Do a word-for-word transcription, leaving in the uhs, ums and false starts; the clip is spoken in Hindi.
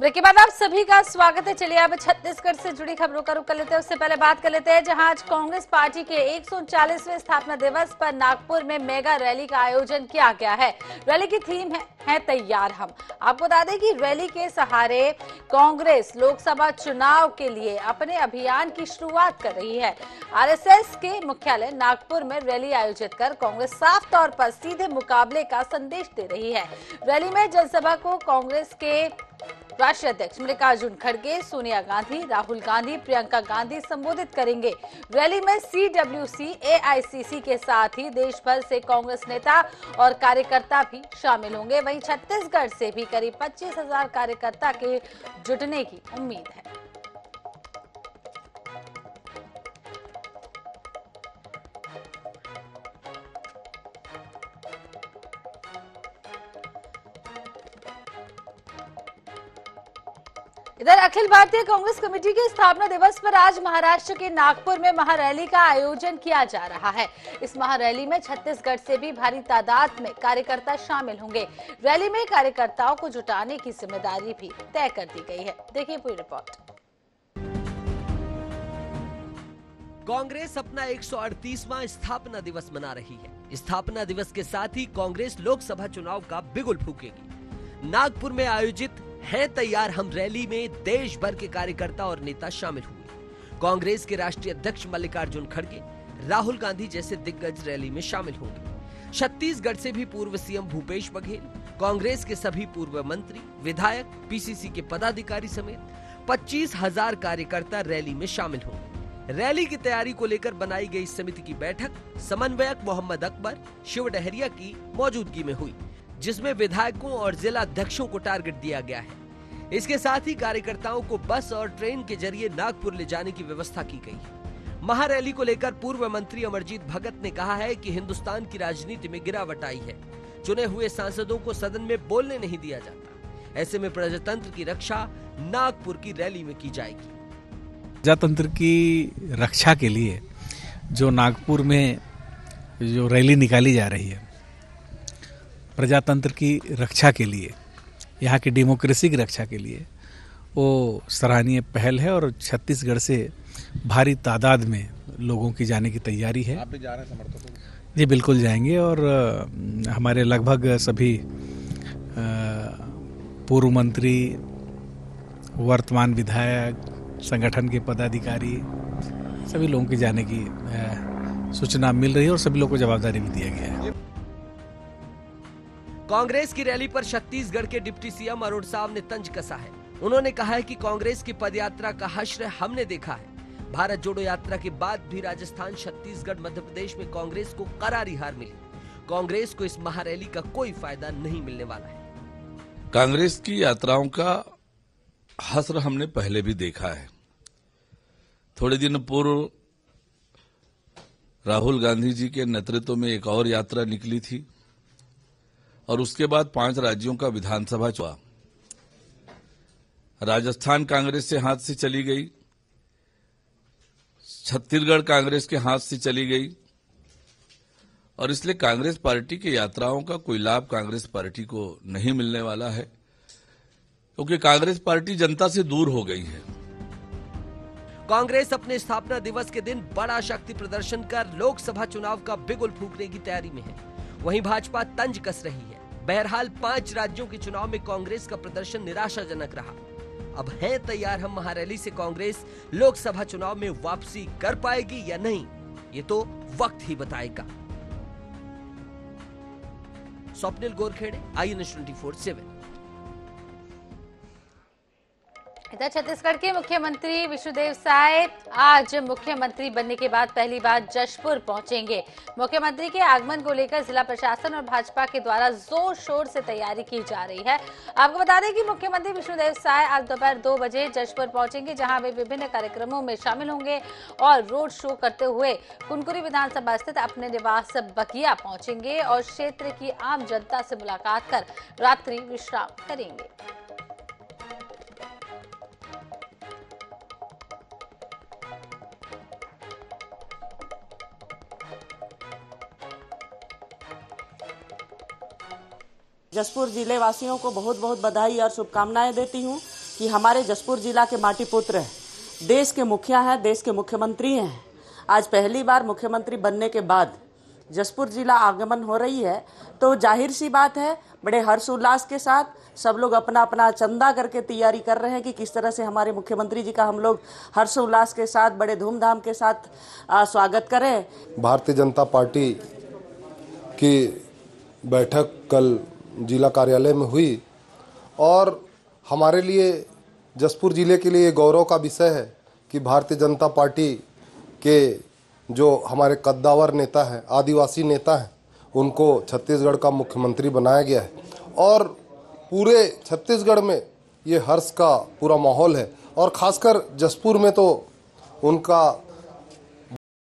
ब्रेक के बाद आप सभी का स्वागत है। चलिए अब छत्तीसगढ़ से जुड़ी खबरों का रुख कर लेते हैं। उससे पहले बात कर लेते हैं जहां आज कांग्रेस पार्टी के एक सौ उनचालीसवें स्थापना दिवस पर नागपुर में मेगा रैली का आयोजन किया गया है। रैली की थीम है, है तैयार हम। आपको बता दें कि रैली के सहारे कांग्रेस लोकसभा चुनाव के लिए अपने अभियान की शुरुआत कर रही है। आरएसएस के मुख्यालय नागपुर में रैली आयोजित कर कांग्रेस साफ तौर पर सीधे मुकाबले का संदेश दे रही है। रैली में जनसभा को कांग्रेस के राष्ट्रीय अध्यक्ष मल्लिकार्जुन खड़गे, सोनिया गांधी, राहुल गांधी, प्रियंका गांधी संबोधित करेंगे। रैली में सीडब्ल्यूसी, एआईसीसी के साथ ही देश भर से कांग्रेस नेता और कार्यकर्ता भी शामिल होंगे। वहीं छत्तीसगढ़ से भी करीब पच्चीस हजार कार्यकर्ता के जुटने की उम्मीद है। इधर अखिल भारतीय कांग्रेस कमेटी के स्थापना दिवस पर आज महाराष्ट्र के नागपुर में महारैली का आयोजन किया जा रहा है। इस महारैली में छत्तीसगढ़ से भी भारी तादाद में कार्यकर्ता शामिल होंगे। रैली में कार्यकर्ताओं को जुटाने की जिम्मेदारी भी तय कर दी गई है। देखिए पूरी रिपोर्ट। कांग्रेस अपना एक सौ अड़तीसवां स्थापना दिवस मना रही है। स्थापना दिवस के साथ ही कांग्रेस लोकसभा चुनाव का बिगुल फूकेगी। नागपुर में आयोजित है तैयार हम रैली में देश भर के कार्यकर्ता और नेता शामिल हुए। कांग्रेस के राष्ट्रीय अध्यक्ष मल्लिकार्जुन खड़गे, राहुल गांधी जैसे दिग्गज रैली में शामिल होंगे। छत्तीसगढ़ से भी पूर्व सीएम भूपेश बघेल, कांग्रेस के सभी पूर्व मंत्री, विधायक, पीसीसी के पदाधिकारी समेत पच्चीस हजार कार्यकर्ता रैली में शामिल होंगे। रैली की तैयारी को लेकर बनाई गई समिति की बैठक समन्वयक मोहम्मद अकबर, शिव डहरिया की मौजूदगी में हुई, जिसमें विधायकों और जिला अध्यक्षों को टारगेट दिया गया है। इसके साथ ही कार्यकर्ताओं को बस और ट्रेन के जरिए नागपुर ले जाने की व्यवस्था की गई है। महारैली को लेकर पूर्व मंत्री अमरजीत भगत ने कहा है कि हिंदुस्तान की राजनीति में गिरावट आई है। चुने हुए सांसदों को सदन में बोलने नहीं दिया जाता। ऐसे में प्रजातंत्र की रक्षा नागपुर की रैली में की जाएगी। प्रजातंत्र की रक्षा के लिए जो नागपुर में जो रैली निकाली जा रही है, प्रजातंत्र की रक्षा के लिए, यहाँ की डेमोक्रेसी की रक्षा के लिए, वो सराहनीय पहल है और छत्तीसगढ़ से भारी तादाद में लोगों की जाने की तैयारी है। आप भी जा रहे हैं समर्थकों? जी बिल्कुल जाएंगे और हमारे लगभग सभी पूर्व मंत्री, वर्तमान विधायक, संगठन के पदाधिकारी, सभी लोगों के जाने की सूचना मिल रही है और सभी लोगों को जवाबदारी भी दिया गया है। कांग्रेस की रैली पर छत्तीसगढ़ के डिप्टी सीएम अरुण साव ने तंज कसा है। उन्होंने कहा है कि कांग्रेस की पदयात्रा का हश्र हमने देखा है। भारत जोड़ो यात्रा के बाद भी राजस्थान, छत्तीसगढ़, मध्य प्रदेश में कांग्रेस को करारी हार मिली। कांग्रेस को इस महारैली का कोई फायदा नहीं मिलने वाला है। कांग्रेस की यात्राओं का हश्र हमने पहले भी देखा है। थोड़े दिन पूर्व राहुल गांधी जी के नेतृत्व में एक और यात्रा निकली थी और उसके बाद पांच राज्यों का विधानसभा चुनाव। राजस्थान कांग्रेस से हाथ से चली गई, छत्तीसगढ़ कांग्रेस के हाथ से चली गई और इसलिए कांग्रेस पार्टी की यात्राओं का कोई लाभ कांग्रेस पार्टी को नहीं मिलने वाला है, क्योंकि कांग्रेस पार्टी जनता से दूर हो गई है। कांग्रेस अपने स्थापना दिवस के दिन बड़ा शक्ति प्रदर्शन कर लोकसभा चुनाव का बिगुल फूकने की तैयारी में है। वहीं भाजपा तंज कस रही है। बहरहाल पांच राज्यों के चुनाव में कांग्रेस का प्रदर्शन निराशाजनक रहा। अब है तैयार हम महारैली से कांग्रेस लोकसभा चुनाव में वापसी कर पाएगी या नहीं, ये तो वक्त ही बताएगा। Swapnil Gorkhede, I N S twenty four seven. इधर छत्तीसगढ़ के मुख्यमंत्री विष्णुदेव साय आज मुख्यमंत्री बनने के बाद पहली बार जशपुर पहुंचेंगे। मुख्यमंत्री के आगमन को लेकर जिला प्रशासन और भाजपा के द्वारा जोर शोर से तैयारी की जा रही है। आपको बता दें कि मुख्यमंत्री विष्णुदेव साय आज दोपहर दो बजे जशपुर पहुंचेंगे, जहां वे विभिन्न कार्यक्रमों में शामिल होंगे और रोड शो करते हुए कुनकुरी विधानसभा स्थित अपने निवास बकिया पहुंचेंगे और क्षेत्र की आम जनता से मुलाकात कर रात्रि विश्राम करेंगे। जशपुर जिले वासियों को बहुत बहुत बधाई और शुभकामनाएं देती हूं। कि हमारे जसपुर जिला के माटी पुत्र हैं, देश के मुखिया हैं, देश के मुख्यमंत्री हैं। आज पहली बार मुख्यमंत्री बनने के बाद जसपुर जिला आगमन हो रही है, तो जाहिर सी बात है बड़े हर्ष उल्लास के साथ सब लोग अपना अपना चंदा करके तैयारी कर रहे हैं कि किस तरह से हमारे मुख्यमंत्री जी का हम लोग हर्ष उल्लास के साथ बड़े धूमधाम के साथ आ, स्वागत करें। भारतीय जनता पार्टी की बैठक कल जिला कार्यालय में हुई और हमारे लिए जसपुर जिले के लिए गौरव का विषय है कि भारतीय जनता पार्टी के जो हमारे कद्दावर नेता हैं, आदिवासी नेता हैं, उनको छत्तीसगढ़ का मुख्यमंत्री बनाया गया है और पूरे छत्तीसगढ़ में ये हर्ष का पूरा माहौल है और खासकर जसपुर में तो उनका